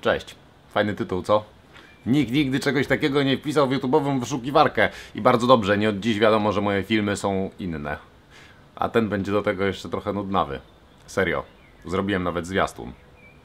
Cześć. Fajny tytuł, co? Nikt nigdy czegoś takiego nie wpisał w YouTube'ową wyszukiwarkę. I bardzo dobrze, nie od dziś wiadomo, że moje filmy są inne. A ten będzie do tego jeszcze trochę nudnawy. Serio. Zrobiłem nawet zwiastun.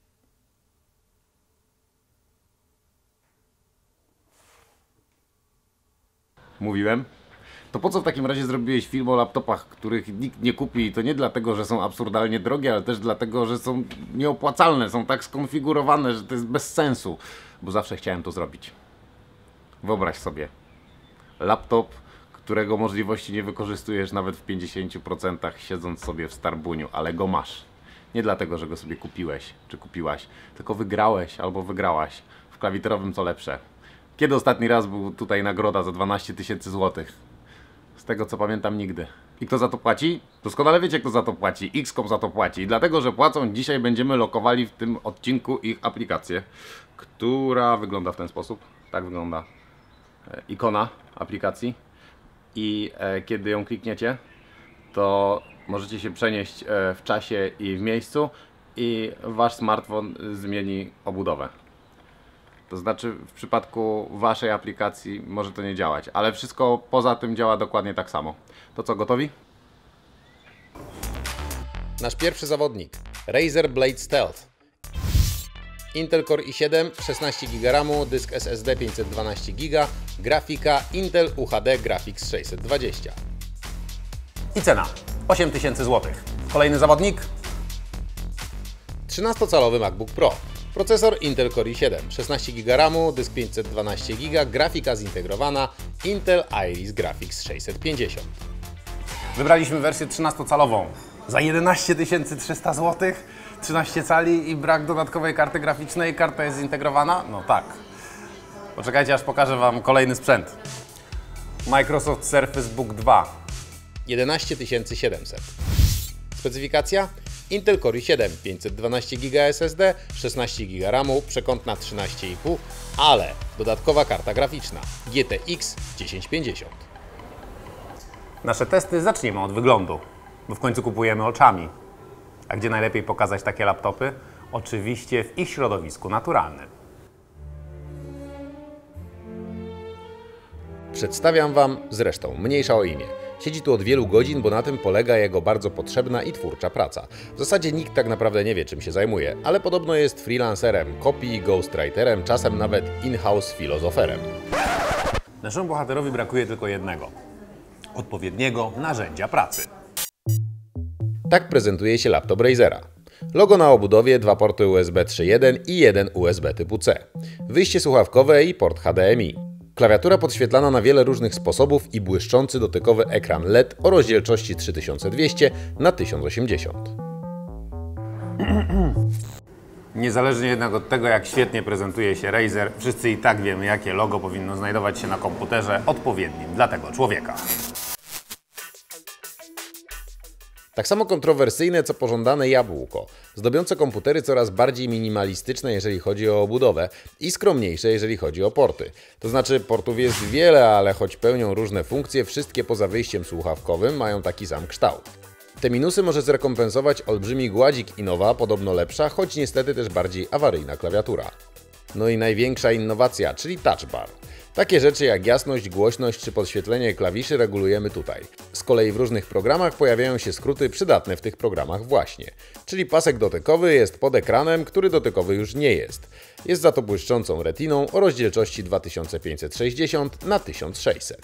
Mówiłem? To po co w takim razie zrobiłeś film o laptopach, których nikt nie kupi? I to nie dlatego, że są absurdalnie drogie, ale też dlatego, że są nieopłacalne, są tak skonfigurowane, że to jest bez sensu. Bo zawsze chciałem to zrobić. Wyobraź sobie. Laptop, którego możliwości nie wykorzystujesz nawet w 50%, siedząc sobie w Starbuniu, ale go masz. Nie dlatego, że go sobie kupiłeś, czy kupiłaś, tylko wygrałeś albo wygrałaś. W klawiterowym co lepsze. Kiedy ostatni raz był tutaj nagroda za 12 000 złotych? Z tego co pamiętam, nigdy. I kto za to płaci? Doskonale wiecie, kto za to płaci. XCOM za to płaci. I dlatego, że płacą, dzisiaj będziemy lokowali w tym odcinku ich aplikację, która wygląda w ten sposób. Tak wygląda ikona aplikacji. I kiedy ją klikniecie, to możecie się przenieść w czasie i w miejscu i wasz smartfon zmieni obudowę. To znaczy w przypadku waszej aplikacji może to nie działać, ale wszystko poza tym działa dokładnie tak samo. To co, gotowi? Nasz pierwszy zawodnik, Razer Blade Stealth. Intel Core i7, 16 GB RAMu, dysk SSD 512 GB, grafika Intel UHD Graphics 620. I cena 8000 zł. Kolejny zawodnik. 13-calowy MacBook Pro. Procesor Intel Core i7, 16 GB RAMu, dysk 512 GB, grafika zintegrowana Intel Iris Graphics 650. Wybraliśmy wersję 13-calową za 11 300 zł. 13 cali i brak dodatkowej karty graficznej. Karta jest zintegrowana? No tak. Poczekajcie, aż pokażę Wam kolejny sprzęt. Microsoft Surface Book 2. 11 700. Specyfikacja? Intel Core i7, 512 GB SSD, 16 GB RAMu, przekątna 13,5, ale dodatkowa karta graficzna GTX 1050. Nasze testy zacznijmy od wyglądu, bo w końcu kupujemy oczami. A gdzie najlepiej pokazać takie laptopy? Oczywiście w ich środowisku naturalnym. Przedstawiam Wam, zresztą mniejsza o imię. Siedzi tu od wielu godzin, bo na tym polega jego bardzo potrzebna i twórcza praca. W zasadzie nikt tak naprawdę nie wie, czym się zajmuje, ale podobno jest freelancerem, copy, ghostwriterem, czasem nawet in-house filozoferem. Naszemu bohaterowi brakuje tylko jednego. Odpowiedniego narzędzia pracy. Tak prezentuje się laptop Razera. Logo na obudowie, dwa porty USB 3.1 i jeden USB typu C. Wyjście słuchawkowe i port HDMI. Klawiatura podświetlana na wiele różnych sposobów i błyszczący dotykowy ekran LED o rozdzielczości 3200 na 1080. Niezależnie jednak od tego, jak świetnie prezentuje się Razer, wszyscy i tak wiemy, jakie logo powinno znajdować się na komputerze odpowiednim dla tego człowieka. Tak samo kontrowersyjne, co pożądane jabłko, zdobiące komputery coraz bardziej minimalistyczne, jeżeli chodzi o obudowę i skromniejsze, jeżeli chodzi o porty. To znaczy portów jest wiele, ale choć pełnią różne funkcje, wszystkie poza wyjściem słuchawkowym mają taki sam kształt. Te minusy może zrekompensować olbrzymi gładzik i nowa, podobno lepsza, choć niestety też bardziej awaryjna klawiatura. No i największa innowacja, czyli touch bar. Takie rzeczy jak jasność, głośność czy podświetlenie klawiszy regulujemy tutaj. Z kolei w różnych programach pojawiają się skróty przydatne w tych programach właśnie. Czyli pasek dotykowy jest pod ekranem, który dotykowy już nie jest. Jest za to błyszczącą retiną o rozdzielczości 2560 na 1600.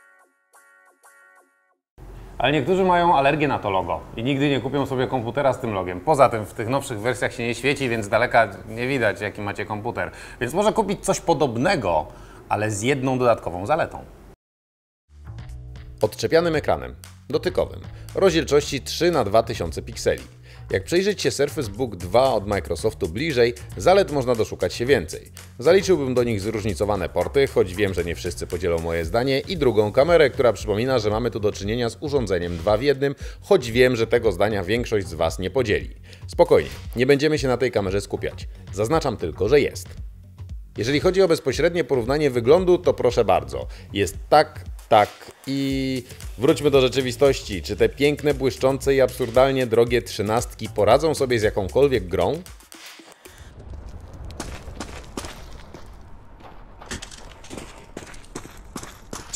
Ale niektórzy mają alergię na to logo i nigdy nie kupią sobie komputera z tym logiem. Poza tym w tych nowszych wersjach się nie świeci, więc z daleka nie widać, jaki macie komputer. Więc może kupić coś podobnego, ale z jedną dodatkową zaletą. Odczepianym ekranem, dotykowym, o rozdzielczości 3 na 2000 pikseli. Jak przyjrzeć się Surface Book 2 od Microsoftu bliżej, zalet można doszukać się więcej. Zaliczyłbym do nich zróżnicowane porty, choć wiem, że nie wszyscy podzielą moje zdanie, i drugą kamerę, która przypomina, że mamy tu do czynienia z urządzeniem 2 w 1, choć wiem, że tego zdania większość z Was nie podzieli. Spokojnie, nie będziemy się na tej kamerze skupiać. Zaznaczam tylko, że jest. Jeżeli chodzi o bezpośrednie porównanie wyglądu, to proszę bardzo. Jest tak i wróćmy do rzeczywistości. Czy te piękne, błyszczące i absurdalnie drogie 13 poradzą sobie z jakąkolwiek grą?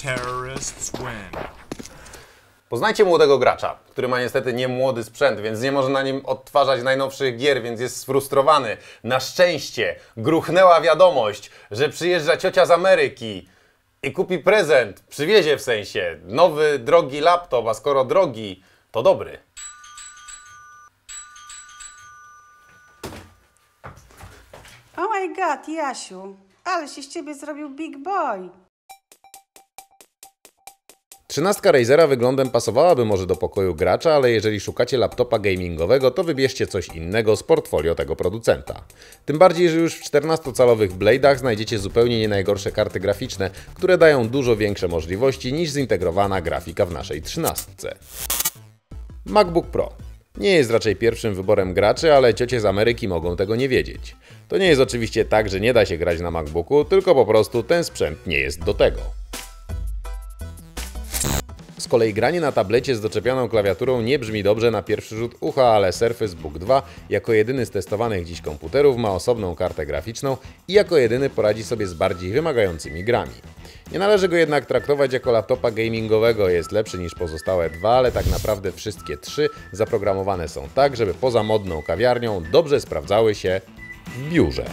Terrorists win. Poznajcie młodego gracza, który ma niestety niemłody sprzęt, więc nie może na nim odtwarzać najnowszych gier, więc jest sfrustrowany. Na szczęście gruchnęła wiadomość, że przyjeżdża ciocia z Ameryki i kupi prezent, przywiezie w sensie, nowy, drogi laptop, a skoro drogi, to dobry. Oh my god, Jasiu, ale się z ciebie zrobił big boy. 13 Razera wyglądem pasowałaby może do pokoju gracza, ale jeżeli szukacie laptopa gamingowego, to wybierzcie coś innego z portfolio tego producenta. Tym bardziej, że już w 14-calowych Blade'ach znajdziecie zupełnie nie najgorsze karty graficzne, które dają dużo większe możliwości niż zintegrowana grafika w naszej 13. MacBook Pro. Nie jest raczej pierwszym wyborem graczy, ale ciocie z Ameryki mogą tego nie wiedzieć. To nie jest oczywiście tak, że nie da się grać na MacBooku, tylko po prostu ten sprzęt nie jest do tego. Z kolei granie na tablecie z doczepioną klawiaturą nie brzmi dobrze na pierwszy rzut ucha, ale Surface Book 2 jako jedyny z testowanych dziś komputerów ma osobną kartę graficzną i jako jedyny poradzi sobie z bardziej wymagającymi grami. Nie należy go jednak traktować jako laptopa gamingowego, jest lepszy niż pozostałe dwa, ale tak naprawdę wszystkie trzy zaprogramowane są tak, żeby poza modną kawiarnią dobrze sprawdzały się w biurze.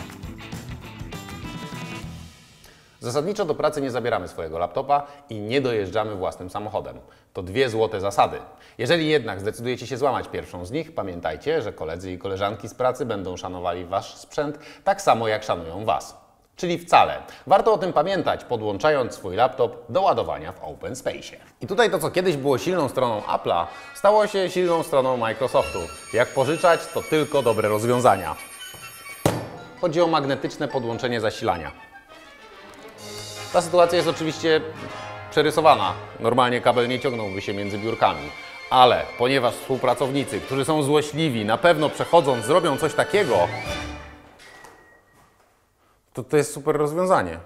Zasadniczo do pracy nie zabieramy swojego laptopa i nie dojeżdżamy własnym samochodem. To dwie złote zasady. Jeżeli jednak zdecydujecie się złamać pierwszą z nich, pamiętajcie, że koledzy i koleżanki z pracy będą szanowali Wasz sprzęt tak samo jak szanują Was. Czyli wcale. Warto o tym pamiętać, podłączając swój laptop do ładowania w Open Space. I tutaj to, co kiedyś było silną stroną Apple'a, stało się silną stroną Microsoftu. Jak pożyczać, to tylko dobre rozwiązania. Chodzi o magnetyczne podłączenie zasilania. Ta sytuacja jest oczywiście przerysowana. Normalnie kabel nie ciągnąłby się między biurkami. Ale ponieważ współpracownicy, którzy są złośliwi, na pewno przechodząc zrobią coś takiego, to jest super rozwiązanie.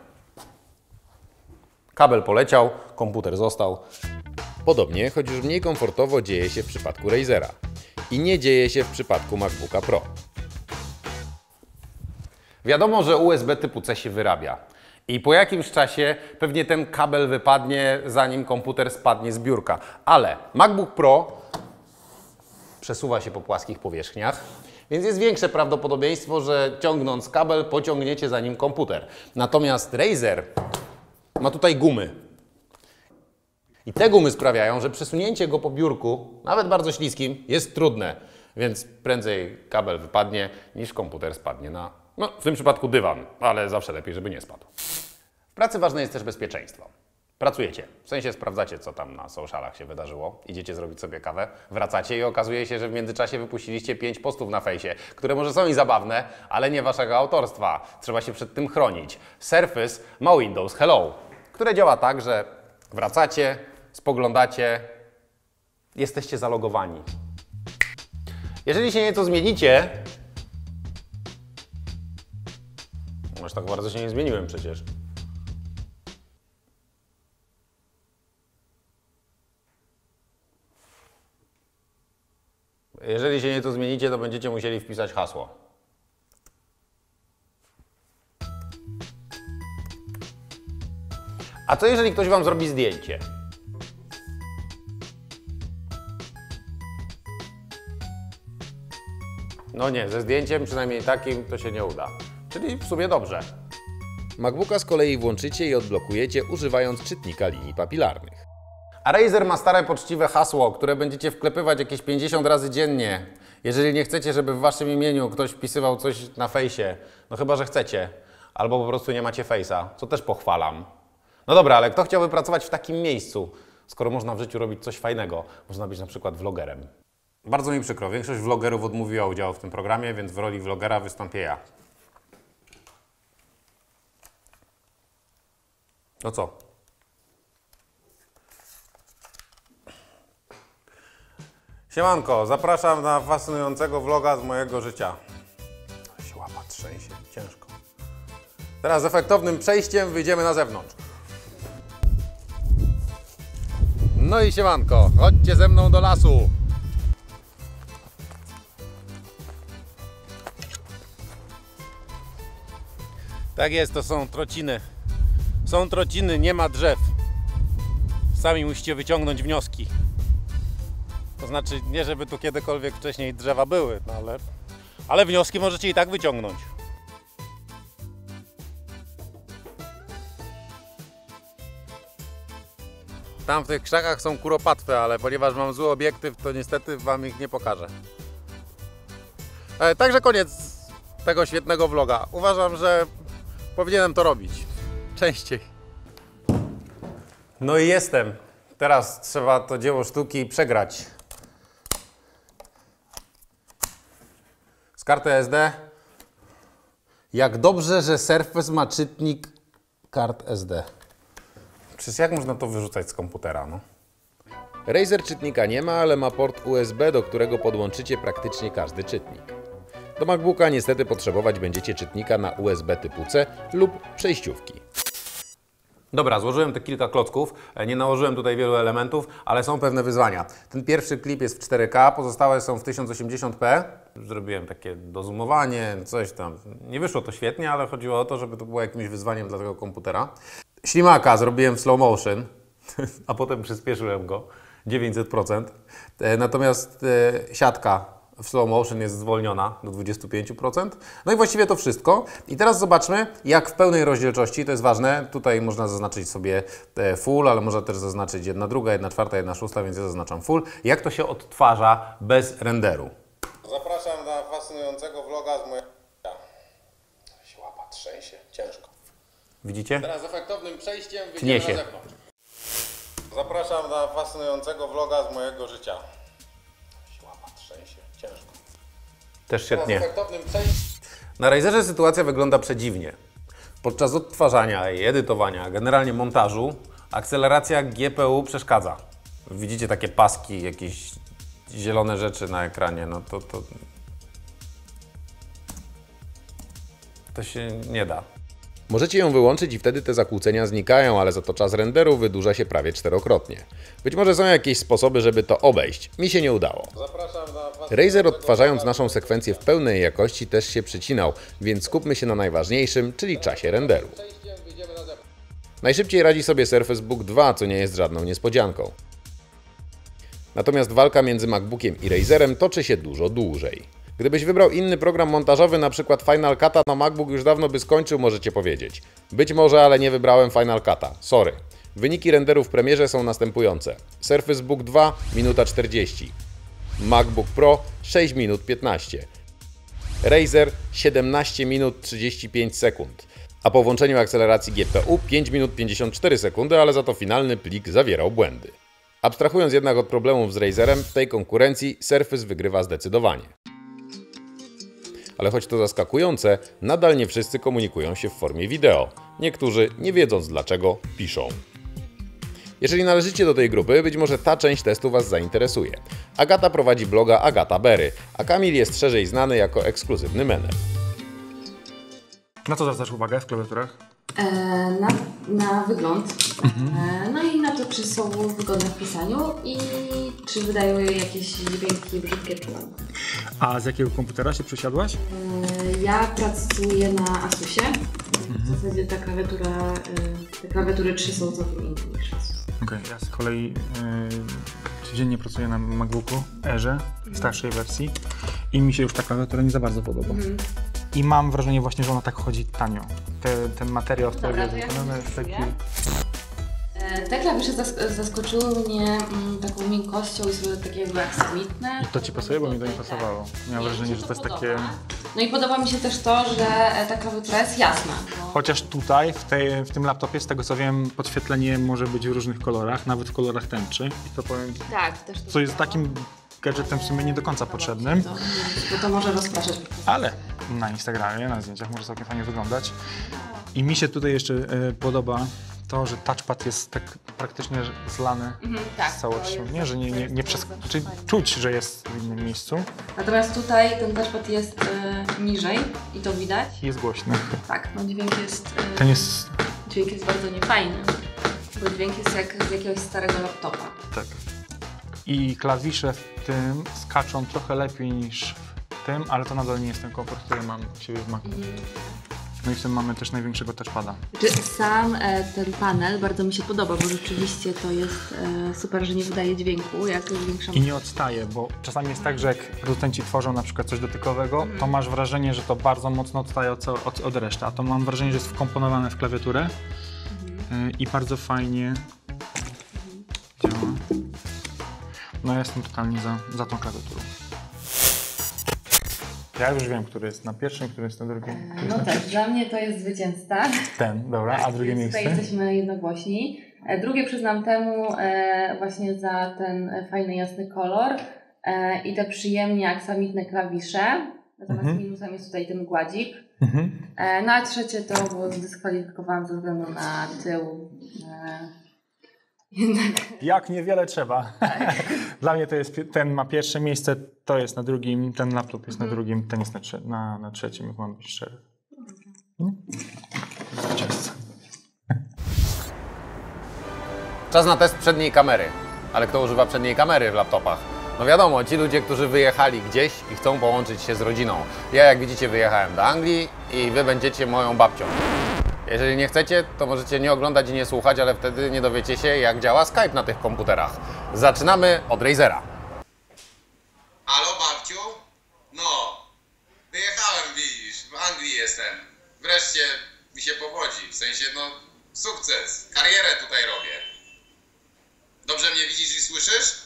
Kabel poleciał, komputer został. Podobnie, choć już mniej komfortowo dzieje się w przypadku Razera. I nie dzieje się w przypadku MacBooka Pro. Wiadomo, że USB typu C się wyrabia. I po jakimś czasie pewnie ten kabel wypadnie, zanim komputer spadnie z biurka. Ale MacBook Pro przesuwa się po płaskich powierzchniach, więc jest większe prawdopodobieństwo, że ciągnąc kabel pociągniecie za nim komputer. Natomiast Razer ma tutaj gumy. I te gumy sprawiają, że przesunięcie go po biurku, nawet bardzo śliskim, jest trudne. Więc prędzej kabel wypadnie, niż komputer spadnie na, no w tym przypadku dywan, ale zawsze lepiej, żeby nie spadł. W pracy ważne jest też bezpieczeństwo. Pracujecie, w sensie sprawdzacie, co tam na socialach się wydarzyło, idziecie zrobić sobie kawę, wracacie i okazuje się, że w międzyczasie wypuściliście 5 postów na fejsie, które może są i zabawne, ale nie waszego autorstwa. Trzeba się przed tym chronić. Surface ma Windows Hello, które działa tak, że wracacie, spoglądacie, jesteście zalogowani. Jeżeli się nieco zmienicie, aż tak bardzo się nie zmieniłem przecież. Jeżeli się nieco zmienicie, to będziecie musieli wpisać hasło. A co jeżeli ktoś Wam zrobi zdjęcie? No nie, ze zdjęciem, przynajmniej takim, to się nie uda. Czyli w sumie dobrze. MacBooka z kolei włączycie i odblokujecie używając czytnika linii papilarnych. A Razer ma stare, poczciwe hasło, które będziecie wklepywać jakieś 50 razy dziennie. Jeżeli nie chcecie, żeby w Waszym imieniu ktoś wpisywał coś na fejsie, no chyba, że chcecie, albo po prostu nie macie fejsa, co też pochwalam. No dobra, ale kto chciałby pracować w takim miejscu, skoro można w życiu robić coś fajnego? Można być na przykład vlogerem. Bardzo mi przykro, większość vlogerów odmówiła udziału w tym programie, więc w roli vlogera wystąpię ja. No co? Siemanko, zapraszam na fascynującego vloga z mojego życia. Ale się łapa trzęsie, ciężko. Teraz efektownym przejściem wyjdziemy na zewnątrz. No i siemanko, chodźcie ze mną do lasu. Tak jest, to są trociny. Są trociny, nie ma drzew. Sami musicie wyciągnąć wnioski. To znaczy, nie żeby tu kiedykolwiek wcześniej drzewa były, no ale wnioski możecie i tak wyciągnąć. Tam w tych krzakach są kuropatwy, ale ponieważ mam zły obiektyw, to niestety wam ich nie pokażę. Także koniec tego świetnego vloga. Uważam, że powinienem to robić częściej. No i jestem. Teraz trzeba to dzieło sztuki przegrać. Z karty SD. Jak dobrze, że Surface ma czytnik kart SD. Przecież jak można to wyrzucać z komputera, no? Razer czytnika nie ma, ale ma port USB, do którego podłączycie praktycznie każdy czytnik. Do MacBooka niestety potrzebować będziecie czytnika na USB typu C lub przejściówki. Dobra, złożyłem te kilka klocków, nie nałożyłem tutaj wielu elementów, ale są pewne wyzwania. Ten pierwszy klip jest w 4K, pozostałe są w 1080p. Zrobiłem takie dozoomowanie, coś tam. Nie wyszło to świetnie, ale chodziło o to, żeby to było jakimś wyzwaniem dla tego komputera. Ślimaka zrobiłem w slow motion, a potem przyspieszyłem go 900%. Natomiast siatka w slow motion jest zwolniona do 25%. No i właściwie to wszystko. I teraz zobaczmy, jak w pełnej rozdzielczości, to jest ważne, tutaj można zaznaczyć sobie full, ale można też zaznaczyć 1/2, 1/4, 1/6, więc ja zaznaczam full. Jak to się odtwarza bez renderu. Zapraszam na fascynującego vloga z mojego... się łapa trzęsie, ciężko. Widzicie? Teraz efektownym przejściem wyjdziemy na zewnątrz. Zapraszam na fascynującego vloga z mojego życia. Się łapa trzęsie, ciężko. Też świetnie. Na Razerze sytuacja wygląda przedziwnie. Podczas odtwarzania i edytowania, generalnie montażu, akceleracja GPU przeszkadza. Widzicie takie paski, jakieś zielone rzeczy na ekranie, no to się nie da. Możecie ją wyłączyć i wtedy te zakłócenia znikają, ale za to czas renderu wydłuża się prawie 4-krotnie. Być może są jakieś sposoby, żeby to obejść. Mi się nie udało. Razer, odtwarzając naszą sekwencję w pełnej jakości, też się przycinał, więc skupmy się na najważniejszym, czyli czasie renderu. Najszybciej radzi sobie Surface Book 2, co nie jest żadną niespodzianką. Natomiast walka między MacBookiem i Razerem toczy się dużo dłużej. Gdybyś wybrał inny program montażowy, np. Final Cut'a, to MacBook już dawno by skończył, możecie powiedzieć. Być może, ale nie wybrałem Final Cut'a. Sorry. Wyniki renderu w premierze są następujące. Surface Book 2 minuta 40. MacBook Pro 6 minut 15. Razer 17 minut 35 sekund. A po włączeniu akceleracji GPU 5 minut 54 sekundy, ale za to finalny plik zawierał błędy. Abstrahując jednak od problemów z Razerem, w tej konkurencji Surface wygrywa zdecydowanie. Ale choć to zaskakujące, nadal nie wszyscy komunikują się w formie wideo. Niektórzy, nie wiedząc dlaczego, piszą. Jeżeli należycie do tej grupy, być może ta część testu Was zainteresuje. Agata prowadzi bloga Agata Berry, a Kamil jest szerzej znany jako ekskluzywny mener. Na co zwracasz uwagę w klawiaturach? Na wygląd, no i na to, czy są wygodne w pisaniu i czy wydają jakieś dźwięki brzydkie czy ładne. A z jakiego komputera się przesiadłaś? Ja pracuję na Asusie. W zasadzie te klawiatury 3 są całkiem inne niż Asus. Okej, ja z kolei codziennie pracuję na MacBooku Airze, starszej wersji i mi się już ta klawiatura nie za bardzo podoba. I mam wrażenie właśnie, że ona tak chodzi tanio. Ten materiał, z którego jest wykonany, jest taki... Te klawisze zaskoczyły mnie taką miękkością i są takie jakby aksamitne. I to Ci pasuje, bo mi to nie pasowało. Miałem wrażenie, że to jest takie... No i podoba mi się też to, że ta klawiatura jest jasna. Chociaż tutaj, w tym laptopie, z tego co wiem, podświetlenie może być w różnych kolorach, nawet w kolorach tęczy. I to powiem, Tak, też to co jest takim gadżetem w sumie nie do końca potrzebnym. Bo to może rozpraszać. Ale na Instagramie, na zdjęciach może całkiem fajnie wyglądać. I mi się tutaj jeszcze podoba to, że touchpad jest tak praktycznie zlany z całością, nie? Że czyli czuć, że jest w innym miejscu. Natomiast tutaj ten touchpad jest niżej i to widać. Jest głośny. Tak, no dźwięk jest... Dźwięk jest bardzo niefajny, bo dźwięk jest jak z jakiegoś starego laptopa. Tak. I klawisze w tym skaczą trochę lepiej niż w tym, ale to nadal nie jest ten komfort, który mam u siebie w Macu. No i w tym mamy też największego touchpada. Sam ten panel bardzo mi się podoba, bo rzeczywiście to jest super, że nie wydaje dźwięku, jak zwiększam. I nie odstaje, bo czasami jest tak, że jak producenci tworzą na przykład coś dotykowego, to masz wrażenie, że to bardzo mocno odstaje od reszty, a to mam wrażenie, że jest wkomponowane w klawiaturę i bardzo fajnie działa. No ja jestem totalnie za tą klawiaturą. Ja już wiem, który jest na pierwszym, który jest na drugim. No tak, dla mnie to jest zwycięzca. Ten, dobra, a drugie miejsce? Tutaj jesteśmy jednogłośni. Drugie przyznam temu właśnie za ten fajny, jasny kolor i te przyjemnie aksamitne klawisze. Natomiast minusem jest tutaj ten gładzik. No a trzecie to było zdyskwalifikowane ze względu na tył. Jednak. Jak niewiele trzeba. Dla mnie to jest, ten ma pierwsze miejsce, to jest na drugim, ten laptop jest na drugim, ten jest na trzecim, jak mam być szczery. Zwycięzca. Czas na test przedniej kamery. Ale kto używa przedniej kamery w laptopach? No wiadomo, ci ludzie, którzy wyjechali gdzieś i chcą połączyć się z rodziną. Ja, jak widzicie, wyjechałem do Anglii i wy będziecie moją babcią. Jeżeli nie chcecie, to możecie nie oglądać i nie słuchać, ale wtedy nie dowiecie się, jak działa Skype na tych komputerach. Zaczynamy od Razera. Halo babciu? No, wyjechałem, widzisz, w Anglii jestem. Wreszcie mi się powodzi, w sensie no sukces, karierę tutaj robię. Dobrze mnie widzisz i słyszysz?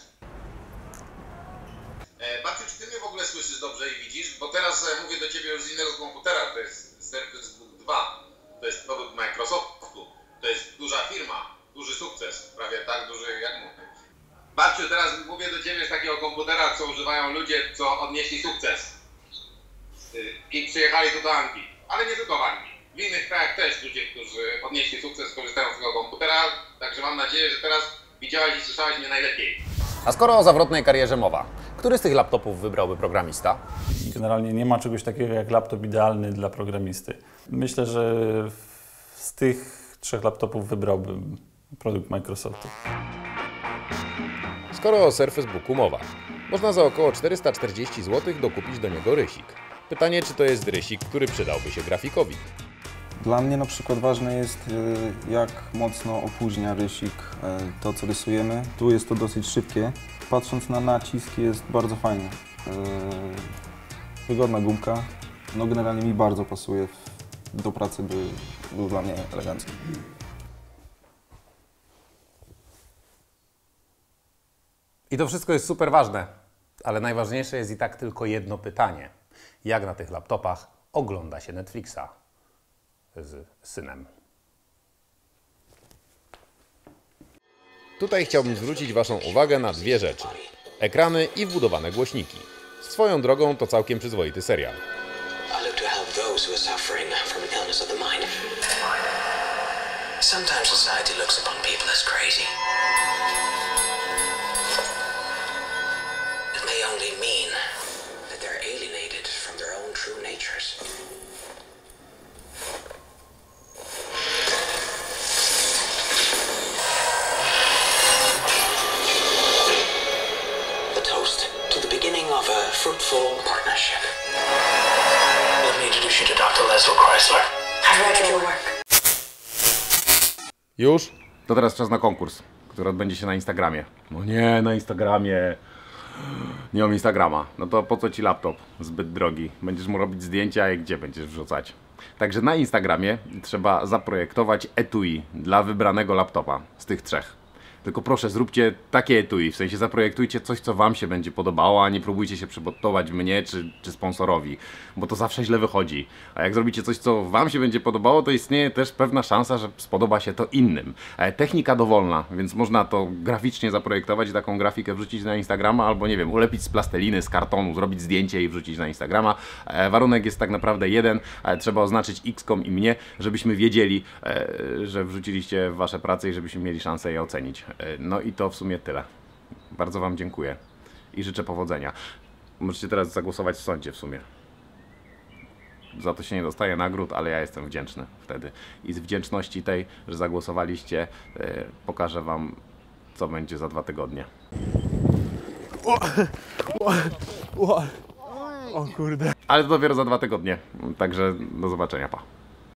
Babciu, czy ty mnie w ogóle słyszysz dobrze i widzisz? Bo teraz mówię do ciebie już z innego komputera, to jest Surface Book 2. To jest produkt Microsoftu. To jest duża firma, duży sukces, prawie tak duży jak mówię. Babciu, teraz mówię do ciebie z takiego komputera, co używają ludzie, co odnieśli sukces. I przyjechali tu do Anglii. Ale nie tylko w Anglii. W innych krajach też ludzie, którzy odnieśli sukces, korzystają z tego komputera. Także mam nadzieję, że teraz widziałeś i słyszałeś mnie najlepiej. A skoro o zawrotnej karierze mowa, który z tych laptopów wybrałby programista? Generalnie nie ma czegoś takiego jak laptop idealny dla programisty. Myślę, że z tych 3 laptopów wybrałbym produkt Microsoftu. Skoro o Surface Booku mowa, można za około 440 zł dokupić do niego rysik. Pytanie, czy to jest rysik, który przydałby się grafikowi? Dla mnie na przykład ważne jest, jak mocno opóźnia rysik to, co rysujemy. Tu jest to dosyć szybkie. Patrząc na nacisk jest bardzo fajnie. Wygodna gumka. No generalnie mi bardzo pasuje do pracy, był dla mnie elegancki. I to wszystko jest super ważne, ale najważniejsze jest i tak tylko jedno pytanie. Jak na tych laptopach ogląda się Netflixa z synem? Tutaj chciałbym zwrócić Waszą uwagę na 2 rzeczy. Ekrany i wbudowane głośniki. Swoją drogą to całkiem przyzwoity serial. Sometimes society looks upon people as crazy. It may only mean that they're alienated from their own true natures. The toast to the beginning of a fruitful partnership. Let me introduce you to Dr. Leslie Chrysler. I've read your work. Już? To teraz czas na konkurs, który odbędzie się na Instagramie. No nie, na Instagramie. Nie mam Instagrama. No to po co ci laptop? Zbyt drogi. Będziesz mu robić zdjęcia i gdzie będziesz wrzucać? Także na Instagramie trzeba zaprojektować etui dla wybranego laptopa z tych 3. Tylko proszę, zróbcie takie etui, w sensie zaprojektujcie coś, co Wam się będzie podobało, a nie próbujcie się przygotować mnie czy sponsorowi, bo to zawsze źle wychodzi. A jak zrobicie coś, co Wam się będzie podobało, to istnieje też pewna szansa, że spodoba się to innym. Technika dowolna, więc można to graficznie zaprojektować i taką grafikę wrzucić na Instagrama, albo nie wiem, ulepić z plasteliny, z kartonu, zrobić zdjęcie i wrzucić na Instagrama. Warunek jest tak naprawdę jeden, trzeba oznaczyć X-kom i mnie, żebyśmy wiedzieli, że wrzuciliście Wasze prace i żebyśmy mieli szansę je ocenić. No i to w sumie tyle. Bardzo Wam dziękuję i życzę powodzenia. Możecie teraz zagłosować w sądzie w sumie. Za to się nie dostaje nagród, ale ja jestem wdzięczny wtedy. I z wdzięczności tej, że zagłosowaliście, pokażę Wam, co będzie za 2 tygodnie. O kurde. Ale to dopiero za 2 tygodnie. Także do zobaczenia, pa.